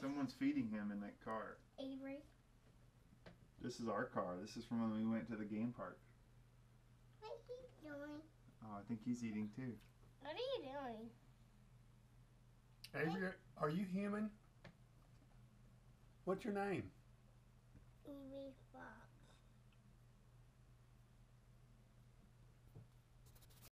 Someone's feeding him in that car. Avery. This is our car. This is from when we went to the game park. What are you doing? Oh, I think he's eating too. What are you doing? Avery, are you human? What's your name?